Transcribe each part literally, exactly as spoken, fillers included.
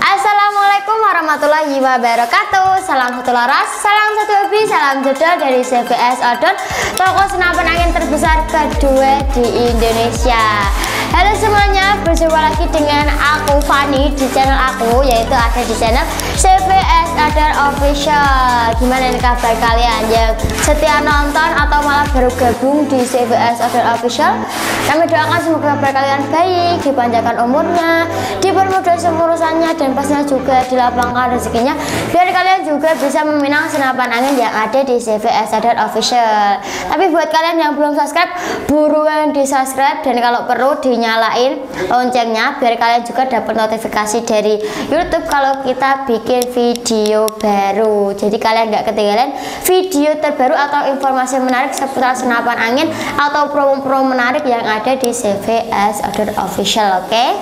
Assalamualaikum warahmatullahi wabarakatuh. Salam satu laras, salam satu hobi, salam jodoh dari C V S Outdoor, toko senapan angin terbesar kedua di Indonesia. Halo semuanya, berjumpa lagi dengan aku Fani di channel aku, yaitu ada di channel C V S Outdoor Official. Gimana nih kabar kalian yang setia nonton atau malah baru gabung di C V S Outdoor Official? Kami doakan semoga kabar kalian baik, dipanjangkan umurnya, dipermudah urusannya, dan pastinya juga dilapangkan rezekinya, biar kalian juga bisa meminang senapan angin yang ada di C V S Outdoor Official. Tapi buat kalian yang belum subscribe, buruan di subscribe, dan kalau perlu dinyalain loncengnya biar kalian juga dapat notifikasi dari YouTube kalau kita bikin video baru. Jadi kalian nggak ketinggalan video terbaru atau informasi menarik seputar senapan angin atau promo-promo menarik yang ada di C V S Outdoor Official. Oke okay?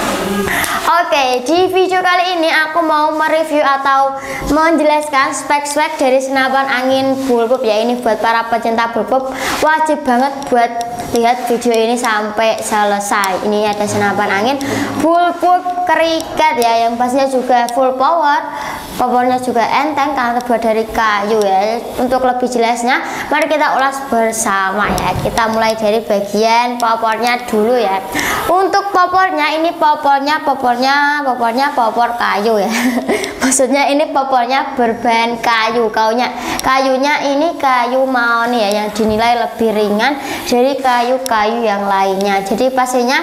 Oke okay, di video kali ini aku mau mereview atau menjelaskan spek-spek dari senapan angin bullpup ya. Ini buat para pecinta bullpup wajib banget buat lihat video ini sampai selesai. Ini ada senapan angin bullpup kriket ya, yang pastinya juga full power. Powernya juga enteng karena terbuat dari kayu ya. Untuk lebih jelasnya, mari kita ulas bersama ya. Kita mulai dari bagian popornya dulu ya. Untuk popornya, ini popornya, popornya, popornya popor kayu ya. Maksudnya ini popornya berbahan kayu. Kayunya, kayunya ini kayu mahoni ya, yang dinilai lebih ringan dari kayu-kayu yang lainnya. Jadi pastinya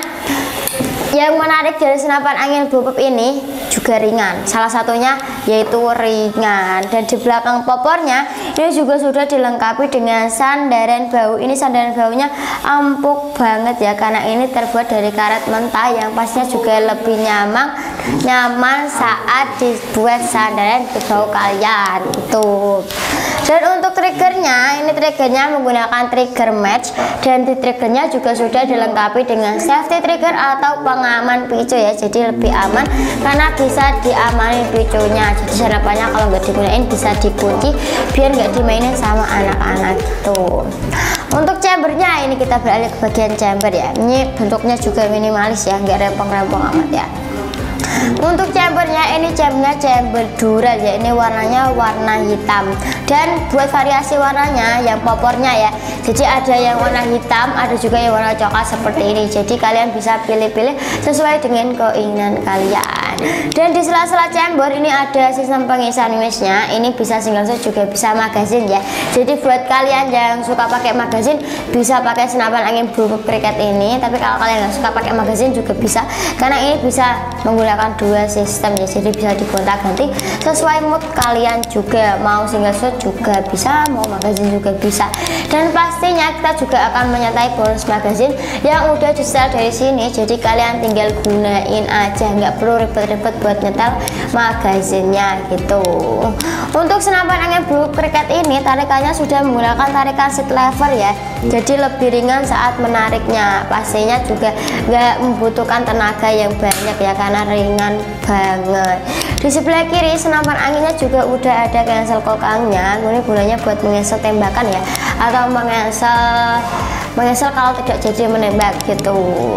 yang menarik dari senapan angin bullpup ini juga ringan, salah satunya yaitu ringan. Dan di belakang popornya ini juga sudah dilengkapi dengan sandaran bau. Ini sandaran baunya empuk banget ya, karena ini terbuat dari karet mentah yang pastinya juga lebih nyaman nyaman saat dibuat sandaran di bau kalian itu. Dan untuk triggernya, ini triggernya menggunakan trigger match, dan di triggernya juga sudah dilengkapi dengan safety trigger atau pengaman picu ya. Jadi lebih aman karena bisa diamanin picunya. Jadi senapannya kalau nggak digunain bisa dikunci biar nggak dimainin sama anak-anak gitu. Untuk chambernya, ini kita beralih ke bagian chamber ya. Ini bentuknya juga minimalis ya, nggak rempong-rempong amat ya. Untuk chambernya, ini chambernya chamber dural ya. Ini warnanya warna hitam, dan buat variasi warnanya yang popornya ya, jadi ada yang warna hitam, ada juga yang warna coklat seperti ini. Jadi kalian bisa pilih-pilih sesuai dengan keinginan kalian. Dan di sela-sela chamber ini ada sistem pengisian mesnya. Ini bisa single shot juga bisa magazine ya. Jadi buat kalian yang suka pakai magazine bisa pakai senapan angin bullpup kriket ini. Tapi kalau kalian nggak suka pakai magazine juga bisa, karena ini bisa menggunakan dua sistem ya. Jadi bisa digonta-ganti sesuai mood kalian juga, mau single shot juga bisa, mau magazine juga bisa. Dan pastinya kita juga akan menyertai bonus magazine yang udah di setel dari sini. Jadi kalian tinggal gunain aja, nggak perlu ribet-ribet buat nyetel magazinnya gitu. Untuk senapan angin bullpup kriket ini tarikannya sudah menggunakan tarikan seat lever ya, jadi lebih ringan saat menariknya. Pastinya juga nggak membutuhkan tenaga yang banyak ya, karena ringan banget. Di sebelah kiri senapan anginnya juga udah ada cancel kokangnya. Ini gunanya buat mengesel tembakan ya, atau mengesel mengesel kalau tidak jadi menembak gitu.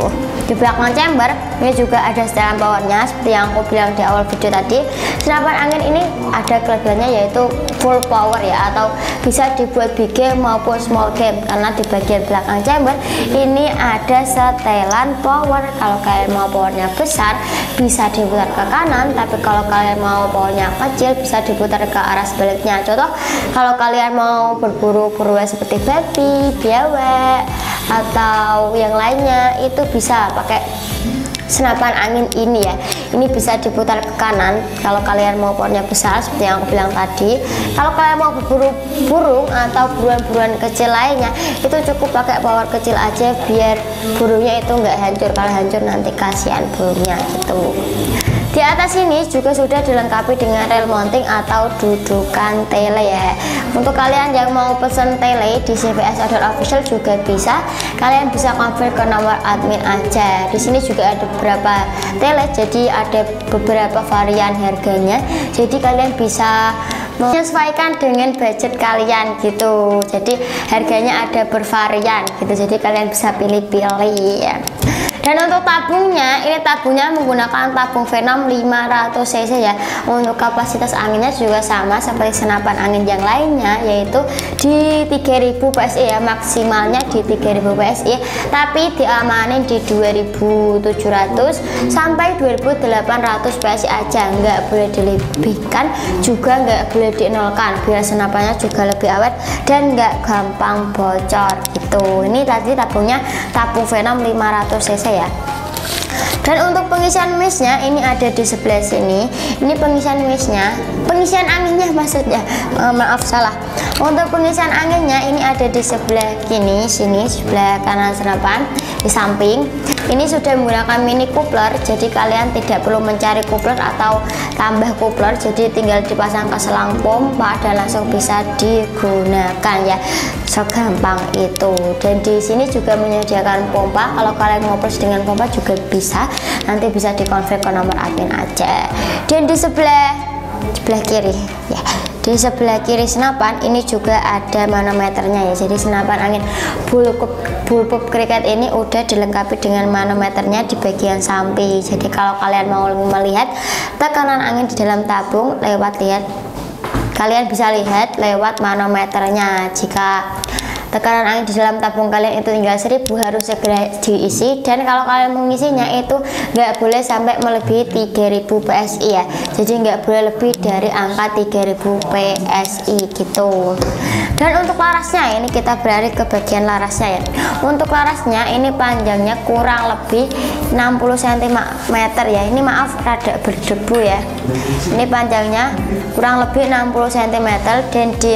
Di belakang chamber ini juga ada setelan powernya seperti yang aku bilang di awal video tadi. Senapan angin ini ada kelebihannya yaitu full power ya, atau bisa dibuat big game maupun small game, karena di bagian belakang chamber ini ada setelan power. Kalau kalian mau powernya besar bisa diputar ke kanan, tapi kalau kalian mau powernya kecil bisa diputar ke arah sebaliknya. Contoh, kalau kalian mau berburu-buru seperti babi, biawak, atau yang lainnya, itu bisa pakai senapan angin ini ya. Ini bisa diputar ke kanan kalau kalian mau powernya besar seperti yang aku bilang tadi. Kalau kalian mau berburu burung atau buruan-buruan kecil lainnya, itu cukup pakai power kecil aja biar burungnya itu nggak hancur. Kalau hancur nanti kasihan burungnya gitu. Di atas ini juga sudah dilengkapi dengan rail mounting atau dudukan tele ya. Untuk kalian yang mau pesen tele di C V S Outdoor Official juga bisa. Kalian bisa konfirm ke nomor admin aja. Di sini juga ada beberapa tele, jadi ada beberapa varian harganya. Jadi kalian bisa menyesuaikan dengan budget kalian gitu. Jadi harganya ada bervarian gitu. Jadi kalian bisa pilih-pilih ya. Dan untuk tabungnya, ini tabungnya menggunakan tabung Venom lima ratus cc ya. Untuk kapasitas anginnya juga sama seperti senapan angin yang lainnya, yaitu di tiga ribu P S I ya, maksimalnya di tiga ribu P S I, tapi diamanin di dua ribu tujuh ratus sampai dua ribu delapan ratus P S I aja, nggak boleh dilebihkan, juga nggak boleh dienolkan, biar senapannya juga lebih awet dan nggak gampang bocor gitu. Ini tadi tabungnya tabung Venom lima ratus cc ya. Dan untuk pengisian misnya ini ada di sebelah sini. Ini pengisian misnya, pengisian anginnya maksudnya, uh, maaf salah. Untuk pengisian anginnya ini ada di sebelah kiri, sini sebelah kanan senapan, di samping. Ini sudah menggunakan mini coupler, jadi kalian tidak perlu mencari coupler atau tambah coupler, jadi tinggal dipasang ke selang pompa dan langsung bisa digunakan ya, segampang itu. Dan di sini juga menyediakan pompa, kalau kalian ngoplos dengan pompa juga bisa, nanti bisa dikonfig ke nomor admin aja. Dan di sebelah sebelah kiri ya, di sebelah kiri senapan ini juga ada manometernya ya. Jadi senapan angin bullpup bullpup cricket ini udah dilengkapi dengan manometernya di bagian samping. Jadi kalau kalian mau melihat tekanan angin di dalam tabung lewat lihat, kalian bisa lihat lewat manometernya. Jika tekanan angin di dalam tabung kalian itu tinggal seribu, harus segera diisi. Dan kalau kalian mengisinya itu nggak boleh sampai melebihi tiga ribu P S I ya, jadi nggak boleh lebih dari angka tiga ribu P S I gitu. Dan untuk larasnya, ini kita beralih ke bagian larasnya ya. Untuk larasnya ini panjangnya kurang lebih enam puluh sentimeter ya. Ini maaf rada berdebu ya. Ini panjangnya kurang lebih enam puluh sentimeter. Dan di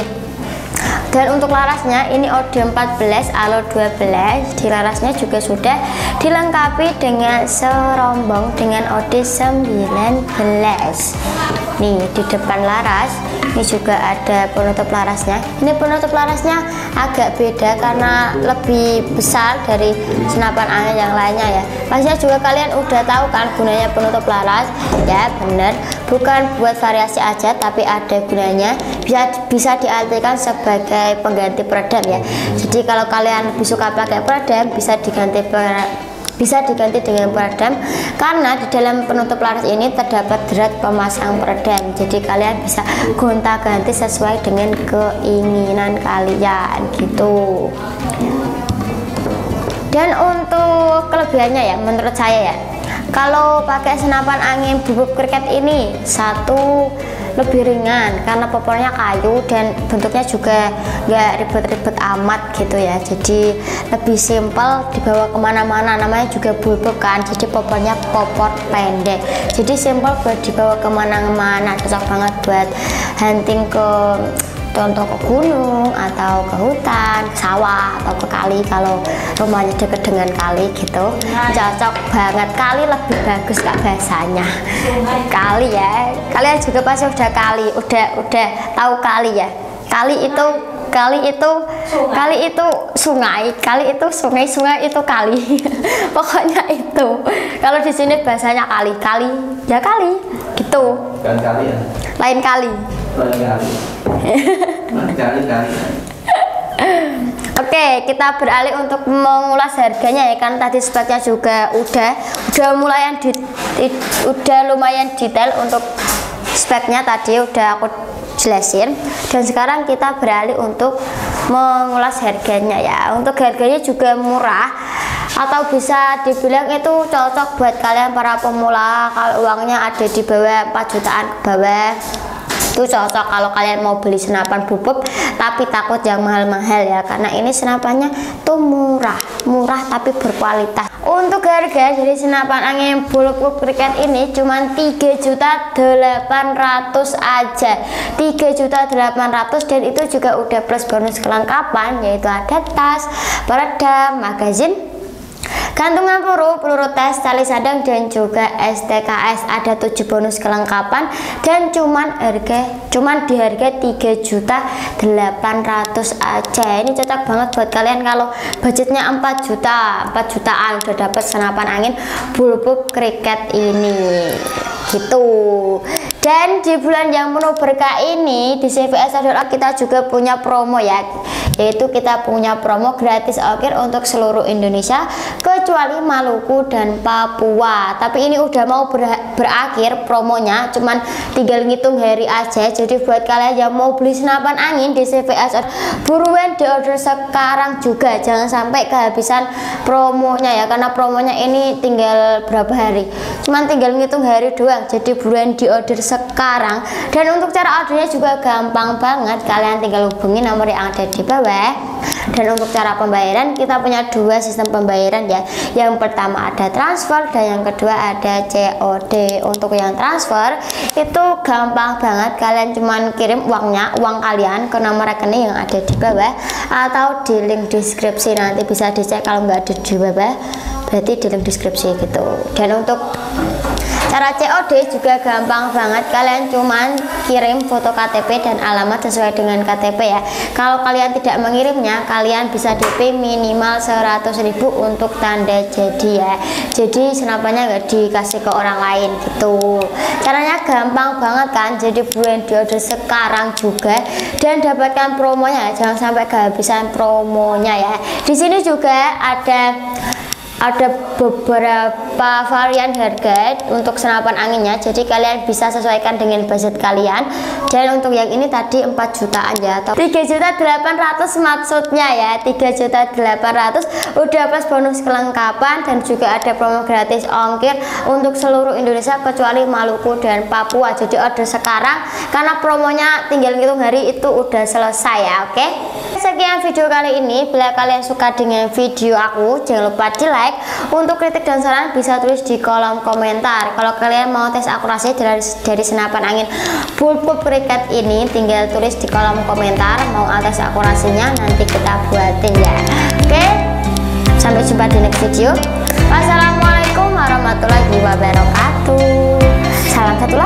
Dan untuk larasnya ini O D empat belas alo dua belas. Di larasnya juga sudah dilengkapi dengan serombong dengan O D sembilan belas. Nih di depan laras ini juga ada penutup larasnya. Ini penutup larasnya agak beda karena lebih besar dari senapan angin yang lainnya ya. Pastinya juga kalian udah tahu kan gunanya penutup laras ya, bener, bukan buat variasi aja tapi ada gunanya, bisa bisa diartikan sebagai pengganti peredam ya. Jadi kalau kalian lebih suka pakai peredam, bisa diganti bisa diganti dengan peredam, karena di dalam penutup laras ini terdapat drat pemasang peredam. Jadi kalian bisa gonta-ganti sesuai dengan keinginan kalian gitu. Dan untuk kelebihannya ya, menurut saya ya, kalau pakai senapan angin bullpup cricket ini satu lebih ringan karena popornya kayu dan bentuknya juga nggak ribet-ribet amat gitu ya. Jadi lebih simpel dibawa kemana-mana, namanya juga bullpup kan, jadi popornya popor pendek, jadi simpel buat dibawa kemana-mana, cocok banget buat hunting ke contoh ke gunung atau ke hutan, ke sawah atau ke kali kalau rumahnya deket dengan kali gitu. Cocok banget. Kali lebih bagus kak bahasanya. Kali ya. Kalian juga pasti udah kali, udah udah tahu kali ya. Kali itu kali itu kali itu sungai, kali itu sungai, sungai itu kali. Pokoknya itu. Kalau di sini bahasanya kali, kali ya kali gitu. Bukan kali ya. Lain kali. Lain kali. Kali-kali. Oke, kita beralih untuk mengulas harganya ya, kan tadi speknya juga udah udah lumayan di, di, udah lumayan detail untuk speknya tadi udah aku jelasin. Dan sekarang kita beralih untuk mengulas harganya ya. Untuk harganya juga murah, atau bisa dibilang itu cocok buat kalian para pemula. Kalau uangnya ada di bawah empat jutaan ke bawah, itu cocok kalau kalian mau beli senapan bullpup tapi takut yang mahal-mahal ya, karena ini senapannya tuh murah murah tapi berkualitas. Untuk harga dari senapan angin bullpup cricket ini cuma tiga juta delapan ratus aja, tiga juta delapan ratus, dan itu juga udah plus bonus kelengkapan, yaitu ada tas, peredam, magazin, gantungan peluru, peluru tes, tali sadang, dan juga S T K S. Ada tujuh bonus kelengkapan dan cuman harga cuman di harga tiga juta delapan ratus aja. Ini cocok banget buat kalian kalau budgetnya empat juta, empat jutaan udah dapat senapan angin bullpup cricket ini gitu. Dan di bulan yang penuh berkah ini di C V S adalah kita juga punya promo ya. yaitu kita punya promo gratis ongkir untuk seluruh Indonesia kecuali Maluku dan Papua. Tapi ini udah mau ber berakhir promonya, cuman tinggal ngitung hari aja. Jadi buat kalian yang mau beli senapan angin di C V S buruan di order sekarang juga, jangan sampai kehabisan promonya ya, karena promonya ini tinggal berapa hari, cuman tinggal ngitung hari doang. Jadi buruan di order sekarang. Dan untuk cara ordernya juga gampang banget, kalian tinggal hubungi nomor yang ada di bawah. Dan untuk cara pembayaran kita punya dua sistem pembayaran ya. Yang pertama ada transfer dan yang kedua ada C O D. Untuk yang transfer itu gampang banget, kalian cuman kirim uangnya, uang kalian ke nomor rekening yang ada di bawah atau di link deskripsi, nanti bisa dicek kalau nggak ada di bawah berarti di link deskripsi gitu. Dan untuk cara C O D juga gampang banget, kalian cuman kirim foto K T P dan alamat sesuai dengan K T P ya. Kalau kalian tidak mengirimnya, kalian bisa D P minimal seratus ribu untuk tanda jadi ya. Jadi senapannya nggak dikasih ke orang lain gitu. Caranya gampang banget kan, jadi buruan di order sekarang juga dan dapatkan promonya, jangan sampai kehabisan promonya ya. Di sini juga ada ada beberapa varian harga untuk senapan anginnya, jadi kalian bisa sesuaikan dengan budget kalian. Dan untuk yang ini tadi empat jutaan ya, atau tiga juta delapan ratus maksudnya ya, tiga juta delapan ratus udah plus bonus kelengkapan dan juga ada promo gratis ongkir untuk seluruh Indonesia kecuali Maluku dan Papua. Jadi order sekarang karena promonya tinggal ngitung hari itu udah selesai ya. Oke, okay? Sekian video kali ini. Bila kalian suka dengan video aku, jangan lupa di like. Untuk kritik dan saran bisa tulis di kolom komentar. Kalau kalian mau tes akurasi dari, dari senapan angin bulbul cricket ini, tinggal tulis di kolom komentar mau tes akurasinya, nanti kita buatin ya. Oke, sampai jumpa di next video. Wassalamualaikum warahmatullahi wabarakatuh. Salam satu lagi.